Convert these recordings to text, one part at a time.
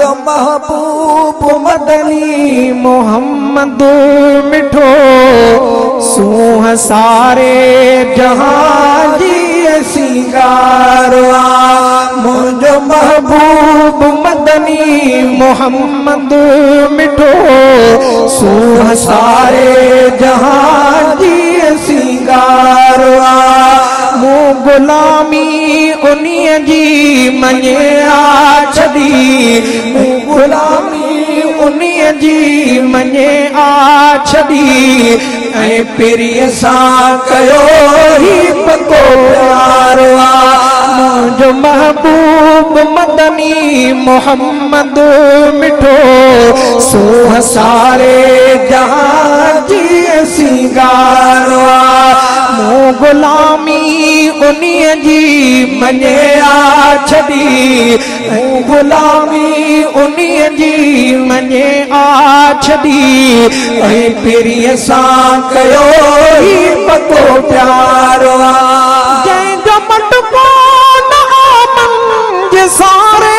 मुझो महबूब मदनी मोहम्मद मिठो सूह सारे जहां जी सिंगारवा। मुझो महबूब मदनी मोहम्मद मिठो सूह सारे जहां जी सिंगारवा। मु गुलामी उन्हीअ जी मञे आ छॾी, मु गुलामी उन्हीअ जी मञे आ छॾी। ऐं पिरीअ सां कयो ही पको प्यार आ। मुझो महबूब मदनी मोहम्मद मिठो सूह सारे जहां जी सिंगारवा। मु गुलामी उन्हीअ जी मञे आ छॾी, मु गुलामी उन्हीअ जी मञे आ छॾी। ऐं पिरीअ सां कयो ही पको प्यार आ। जंहिंजो मटको न मंझ सारे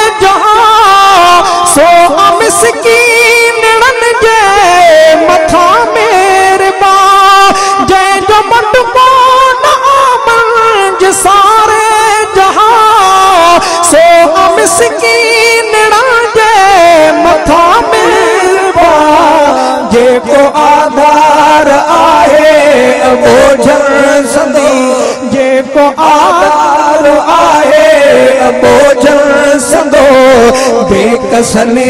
जहां सो मिसकीननि जे मथां मेहरबा। जंहिंजो मटको न मंझ सारे जहां सो मिसकीननि जे मथां मेहरबा। जेको आधार आहे बोझल संदो, जेको आधार आहे बोझल संदो। बेकसने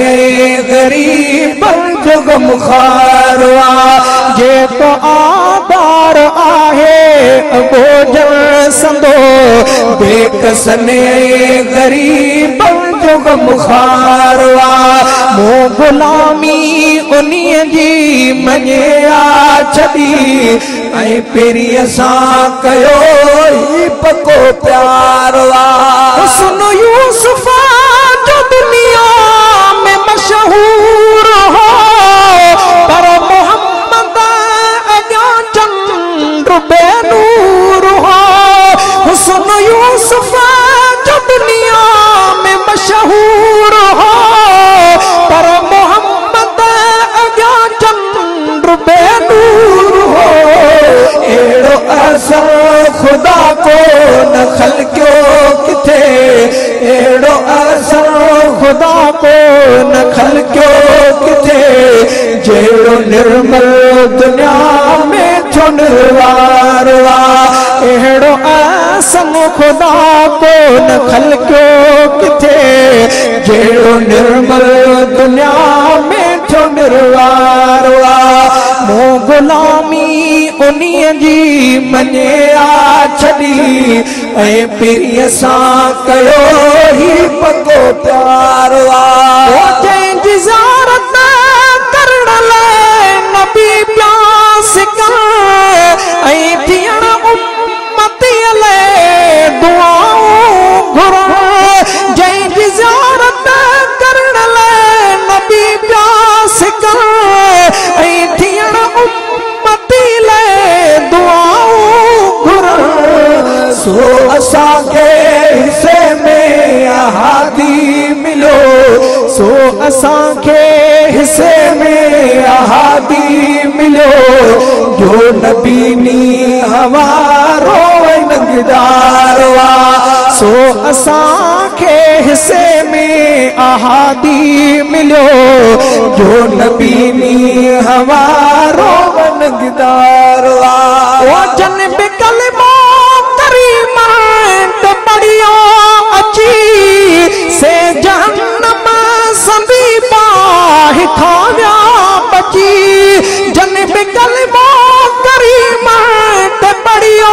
गरीबन जो गमखारवा। जेको आधार आहे बोझल संदो। बेकसने गरीबन जो गमखारवा। मु गुलामी उन्हीअ जी मञे आ छॾी। ऐं पिरीअ सां कयो ही पको प्यार आ। हुस्न यूसुफ जो दुनिया में मशहूर हो, पर मोहम्मद अॻियां चंद्र बेनूर हो। हुस्न यूसुफ जो दुनिया में मशहूर हो, पर मोहम्मद अॻियां चंद्र बेनूर हो। एड़ो असर खुदा को न खलक्यो किथे, एड़ो असर खुदा को न खलक्यो किथे। जेड़ो निर्मल दुनिया में छो निर्वार आ। अहिड़ो आसन खुदा को न खलक्यो किथे। जेड़ो निर्मल दुनिया में छो निर्वार आ। मु गुलामी उन्हीअ जी मञे आ छॾी। ऐं पिरीअ सां कयो ही पको प्यार आ। जंहिंजी ज़ियारत करण लाइ नबी प्यास कर, ऐं थियण उम्मतीअ लाइ दुआऊं घुरण। जंहिंजी ज़ियारत करण लाइ नबी प्यास कर, ऐं थियण उम्मती लाइ दुआऊं घुरण। सो असांखे हिसे में अहादी मिलो, सो असांखे हिसे में अहादी मिलो। जो नबीनी हवारो नगदार आ। सो असांखे हिसे में अहादी मिलो। जो नबीनी हवारो नगदार आ। जन बिकल करीमा त पढ़ियो अची से जहन्नम संदी बाहि खाव्या बची। जन बिकल करीमा त पढ़ियो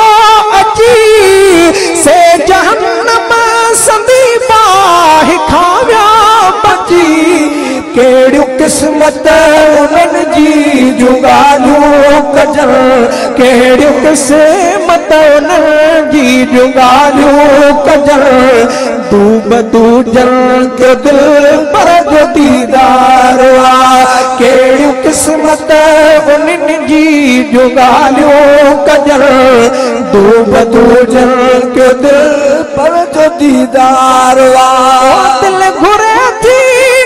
अची से जहन्नम संदी बाहि खाव्या बची। केड़ियूं किस्मत उन्हनि जी जुगालियूं कजन। केड़ियूं किस्मत उन्हनि जी जुगालियूं कजन। दूब दूजन के दिल पर जो दीदार आ। केड़ियूं किस्मत उन्हनि जी जुगालियूं कजन। दूब दूजन के दिल पर जो दीदार आ। दिल घुरे थी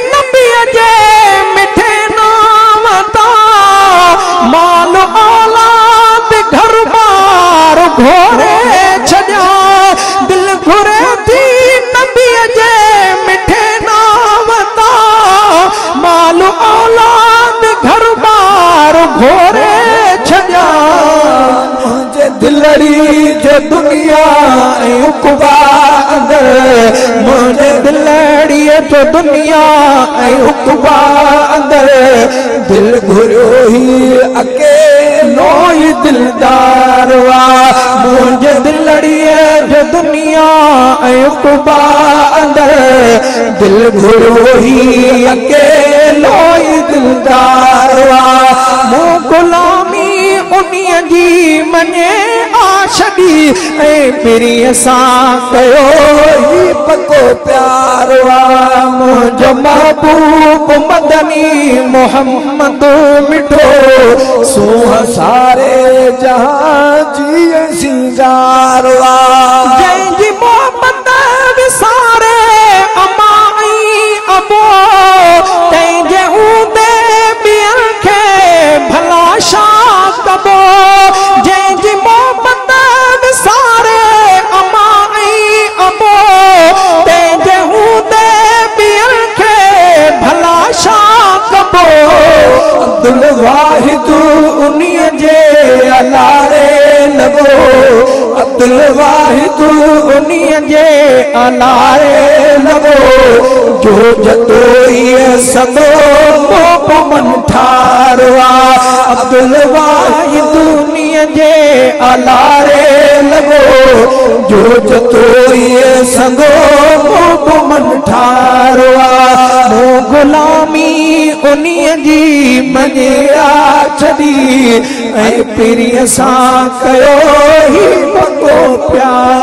उकबा अंदर मुझे दिलड़िए तो दुनिया उकबा अंदर दिल घुरियो ही अकेलो ही दिलदार वा मुझे दिलड़िए जो दुनिया उकबा अंदर दिल घुरियो ही अकेलो ही दिलदार वा मु गुलामी उन्हीं जी मने आशदी ऐ पिरीअ सां कयो ही पको प्यार वा मुंहिंजो महबूब मदनी मोहम्मद मिठो सूह सारे जहां जी सिंगार वा जंहिंजी मोहब्बत विसारे अमाई अबो तंहिंजे हूंदे ॿियनि खे भला छा कबो जंहिंजी मोहब्बत विसारे अमाई अबो तंहिंजे हूंदे ॿियनि खे भला छा कबो अब्दुल वाहिद उन्हीअ जे अलारे लॻो अब्दुल वाहिद उन्हीअ जे अलारे लॻो जो जतो इहे सभु मोहम्मद ठारवा अब्दुल वाहिद उन्हीअ जे अलारे लॻो जो जतो इहे सभु मोहम्मद ठारवा मो गुलामी उन्हीअ जी मञिया छॾी ऐं पिरीअ सां कयो ही पको प्यार